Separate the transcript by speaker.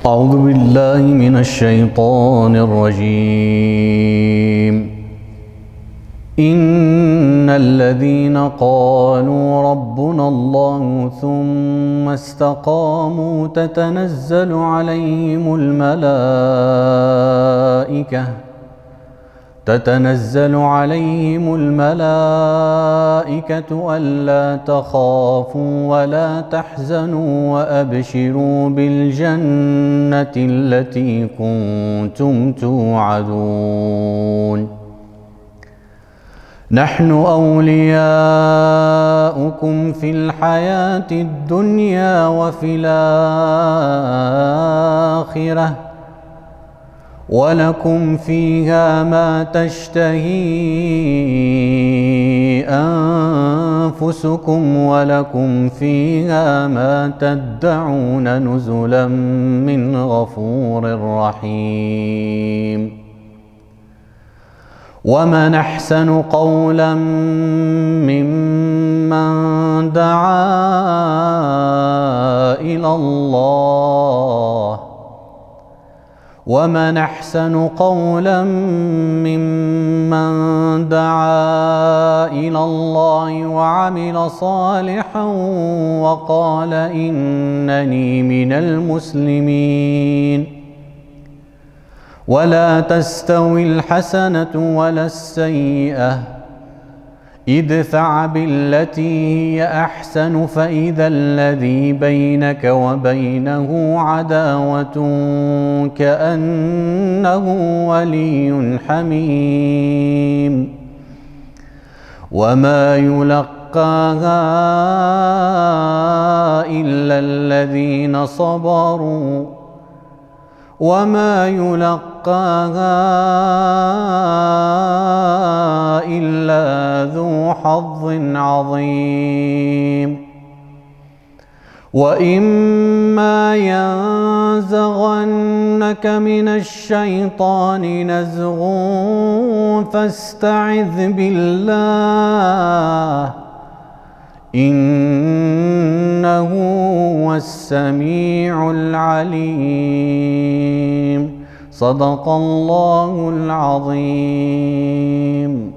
Speaker 1: أعوذ بالله من الشيطان الرجيم. إن الذين قالوا ربنا الله ثم استقاموا تتنزل عليهم الملائكة ألا تخافوا ولا تحزنوا وأبشروا بالجنة التي كنتم توعدون. نحن أولياؤكم في الحياة الدنيا وفي الآخرة ولكم فيها ما تشتهي أنفسكم ولكم فيها ما تدعون نزلا من غفور رحيم. ومن أحسن قولا ممن دعا إلى الله وعمل صالحا وقال إنني من المسلمين. ولا تستوي الحسنة ولا السيئة، ادفع بالتي هي أحسن فإذا الذي بينك وبينه عداوة كأنه ولي حميم. وما يلقاها إلا الذين صبروا وما يلقاها إلا ذو حظ عظيم. وإما ينزغنك من الشيطان نزغ فاستعذ بالله إنه هو السميع العليم. صدق الله العظيم.